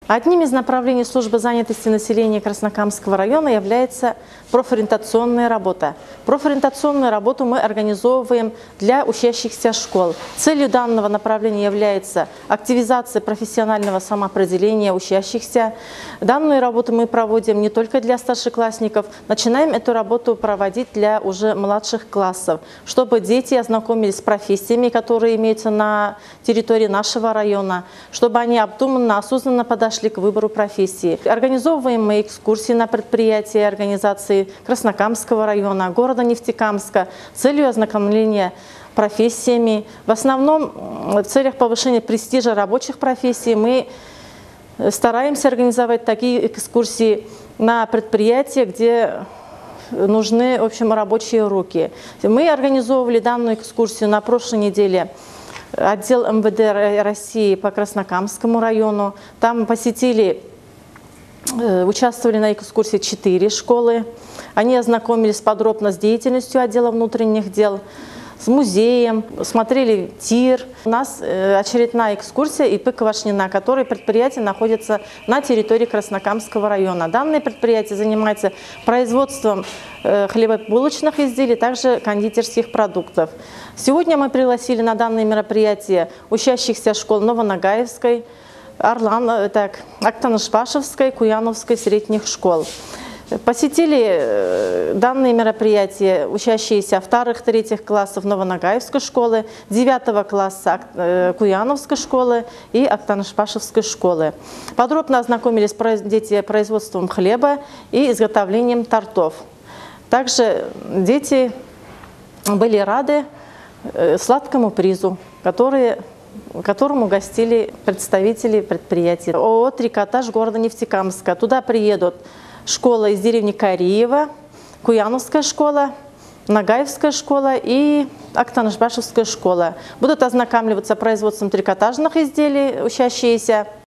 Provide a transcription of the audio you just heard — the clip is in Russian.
Одним из направлений службы занятости населения Краснокамского района является профориентационная работа. Профориентационную работу мы организовываем для учащихся школ. Целью данного направления является активизация профессионального самоопределения учащихся. Данную работу мы проводим не только для старшеклассников, начинаем эту работу проводить для уже младших классов, чтобы дети ознакомились с профессиями, которые имеются на территории нашего района, чтобы они обдуманно, осознанно подошли к выбору профессии. Организовываем мы экскурсии на предприятия и организации Краснокамского района, города Нефтекамска с целью ознакомления профессиями. В основном в целях повышения престижа рабочих профессий мы стараемся организовать такие экскурсии на предприятия, где нужны, в общем, рабочие руки. Мы организовывали данную экскурсию на прошлой неделе. Отдел МВД России по Краснокамскому району. Там участвовали на экскурсии 4 школы. Они ознакомились подробно с деятельностью отдела внутренних дел, с музеем, смотрели тир. У нас очередная экскурсия ИП Квашнина, которое предприятие находится на территории Краснокамского района. Данное предприятие занимается производством хлебобулочных изделий, также кондитерских продуктов. Сегодня мы пригласили на данное мероприятие учащихся школ Новонагаевской, Актанышбашевской, Куяновской средних школ. Посетили данные мероприятия учащиеся 2-3 классов Новонагаевской школы, 9 класса Куяновской школы и Актанышбашевской школы. Подробно ознакомились дети с производством хлеба и изготовлением тортов. Также дети были рады сладкому призу, которому гостили представители предприятия. ООО «Трикотаж» города Нефтекамска. Туда приедут школа из деревни Кариева, Куяновская школа, Нагаевская школа и Актанышбашевская школа. Будут ознакомливаться с производством трикотажных изделий учащиеся.